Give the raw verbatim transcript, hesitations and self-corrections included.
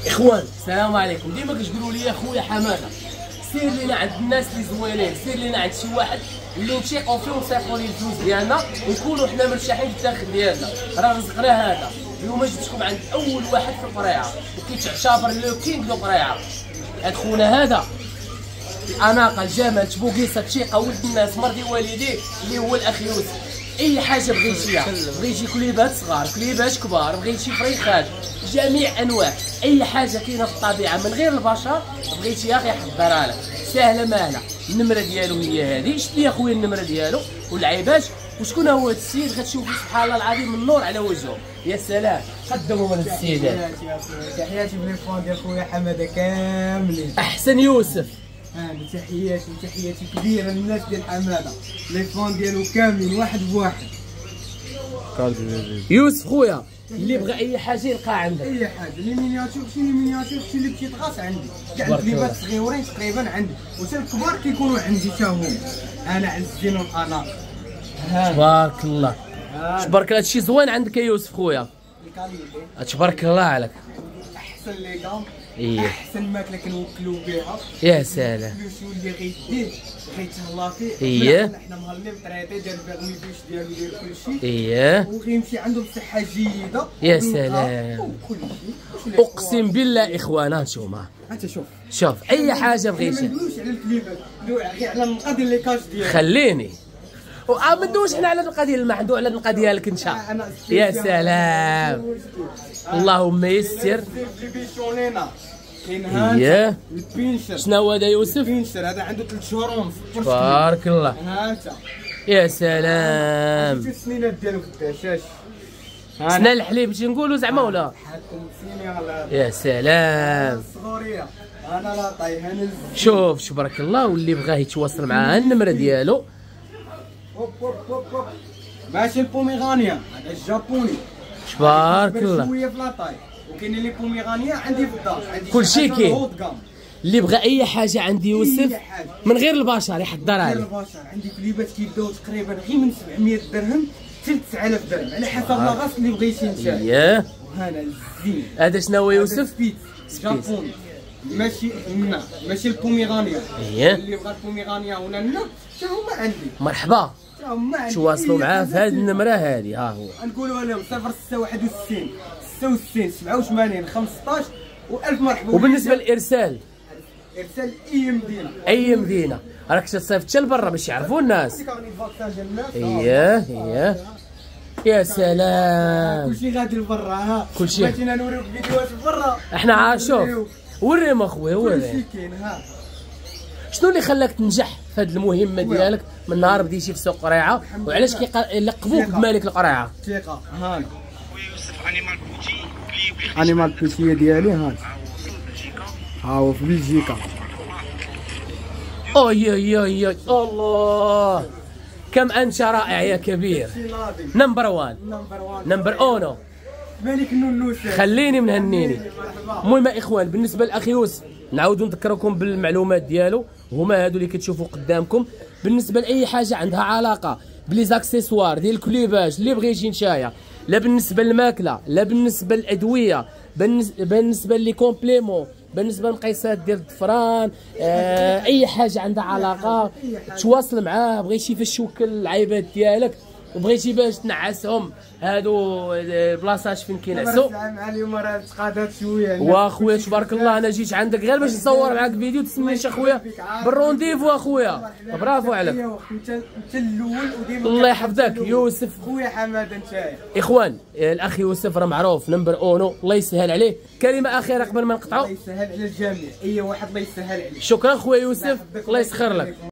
اخوان السلام عليكم. ديما كتقولوا لي خويا حماده سير لينا عند الناس اللي زوينين، سير لينا عند شي واحد اللي نثيقوا فيه ونصيفطوا ليه الفلوس ديالنا ونكونوا حنا مرتاحين في الداخل ديالنا. راه رزقنا هذا. اليوم جبتكم عند اول واحد في القريعه وكيتعتبر لو كينغ دو القريعه. هاد خونا هذا الاناقه الجمال تبوكيصه الثقه ولد الناس مرضي والديه اللي هو الاخ يوسف. اي حاجه بغيتيها، بغيتي كليبات صغار كليبات كبار، بغيتي فريخات جميع انواع اي حاجه كاينه في الطبيعه من غير البشر بغيتيها غيحضرها لك ساهله ماهله. النمره ديالو هي هذه. شفت لي اخويا النمره ديالو والعيبات. وشكون هو هذا السيد؟ غتشوفوا سبحان الله العظيم النور على وجهه. يا سلام قدموا من السيد هذا. تحياتي من الفون ديال خويا حماده كاملين. احسن يوسف. هذه تحياتي وتحياتي كبيره للناس ديال حماده لي فون ديالو كاملين واحد بواحد. يوسف خويا اللي بغى اي حاجه يلقى عندك. اي حاجه لي مينياتور شي لي مينياتور شي اللي كيتغاس عندي كاع الكليبات صغيورين تقريبا عندي وحتى الكبار كيكونوا عندي حتى هما. انا عزين الاناق. تبارك الله تبارك الله. هادشي زوين عندك يا يوسف خويا. تبارك الله عليك. احسن لي كام إيه. احسن ماكله كنوكلو بها. يا سلام. الفلوس اللي غيديه غيتهلا فيه. اييه حنا مهلين بطريقه ديال البيرمي فيش ديالو ديال كلشي. اييه وغيمشي عنده بصحه جيده. يا سلام. اقسم بالله اخوانا هانتوما انت شوف شوف اي حاجه ما بغيتي. ندويش على الكليبات ندوي غير على القضيه اللي كاش ديالها. خليني واه ما ندويش حنا على القضيه الماء، ندوي على القضيه ديالك انت. يا سلام اللهم يسر. كاين اييه هذا البينشر. شنو هو هذا يوسف؟ البينشر هذا عنده ثلاث شهور ونص. تبارك الله. ها انت يا سلام. السنينات ديالو في الدشاش. سنا الحليب شي نقولوا زعما ولا؟ يا سلام. الصغوريه انا لا طايح انا. شوف تبارك الله. واللي بغاه يتواصل معاه النمره ديالو. هوب هوب هوب هوب. ماشي البوميغانيا هذا الجابوني. تبارك الله. شويه في لاطاي وكاين اللي بوميغانيا عندي في الدار. عندي كلشي كاين. اللي بغى اي حاجه عند يوسف من غير البشر يحضرها لي. البشر عندي كليبات كيبداو تقريبا غير من سبعمية درهم حتى تسعة آلاف درهم على حسب لاغاس اللي بغيتي انت. اييه وهذا الزين. هذا شنو هو يوسف؟ سبيت جابوني ماشي هنا ماشي البوميغانيا. اييه اللي بغى البوميغانيا ولا هنا حتى هما عندي. مرحبا حتى هما عندي. تواصلوا معاه في هذه النمره هذه. ها هو نقولوا لهم صفر ستة واحد وستين ستة وستين سبعة وثمانين خمسطاش وألف مرحبا. وبالنسبه للارسال ارسال اي مدينه اي مدينه راك تصيفط حتى لبرا باش يعرفوا الناس. اييه اييه يا سلام. كلشي غادي لبرا. ها كلشي. بغيتينا نوريوك فيديوهات برا. احنا عاد شوف وريهم اخويا وريهم. كلشي كاين. ها شنو اللي خلاك تنجح في هذه المهمه ديالك من نهار بديتي في سوق قريعه وعلاش كيلقبوك بملك القريعه؟ ثقه. ها انيمال بوتي ديالي. ها ها هو في بلجيكا. اوي اوي اوي الله كم انت رائع يا كبير. نمبر وان نمبر اونو مالك نونوس. خليني منهنيني. المهم يا اخوان بالنسبه للاخ يوسف نعاودوا نذكركم بالمعلومات ديالو هما هادو اللي كتشوفوا قدامكم. بالنسبه لاي حاجه عندها علاقه بلي زاكسيسوار ديال الكليباج اللي بغيتي نتايا، لا بالنسبه للماكله لا بالنسبه للادويه بالنسبه لي كومبليمون بالنسبه للمقيسات ديال الظفران. آه اي حاجه عندها علاقه تواصل معاه. بغيتي فاش توكل العيبات ديالك وبغيتي باش تنعسهم هادو البلاصات فين كينعسوا. مع اليوم راه تقادات شويه. واخويا تبارك الله انا جيت عندك غير باش نصور معاك فيديو. تسميش اخويا بالرونديفو اخويا. برافو عليك. انت انت الاول وديما الله يحفظك يوسف. خويا حماده نتايا. اخوان الاخ يوسف راه معروف نمبر اونو. الله يسهل عليه. كلمه اخيره قبل ما نقطعوا. الله يسهل على الجميع. اي واحد الله يسهل عليه. شكرا خويا يوسف الله يسخر لك.